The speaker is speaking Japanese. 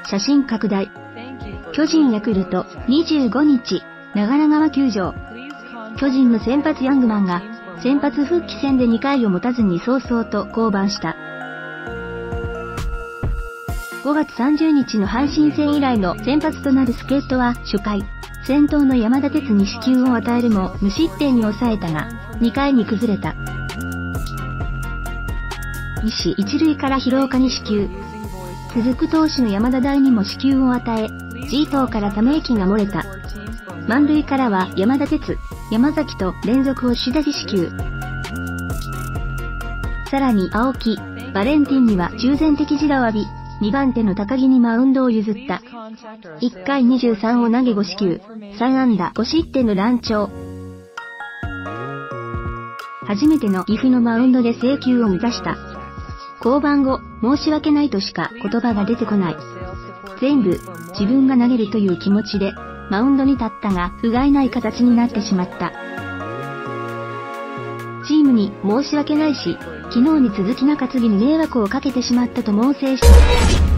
写真拡大。巨人ヤクルト、25日、長良川球場。巨人の先発ヤングマンが、先発復帰戦で2回を持たずに早々と降板した。5月30日の阪神戦以来の先発となる助っ人は初回、先頭の山田哲に四球を与えるも無失点に抑えたが、2回に崩れた。西一塁から廣岡に四球。続く投手の山田大にも四球を与え、G 頭からため息が漏れた。満塁からは山田哲、山崎と連続押し出し四球。さらに青木、バレンティンには中前的自打を浴び、2番手の高木にマウンドを譲った。1回23を投げ5四球、3安打5失点の乱調。初めての岐阜のマウンドで制球を満たした。降板後、申し訳ないとしか言葉が出てこない。全部、自分が投げるという気持ちで、マウンドに立ったが、不甲斐ない形になってしまった。チームに申し訳ないし、昨日に続き中継ぎに迷惑をかけてしまったと猛省した。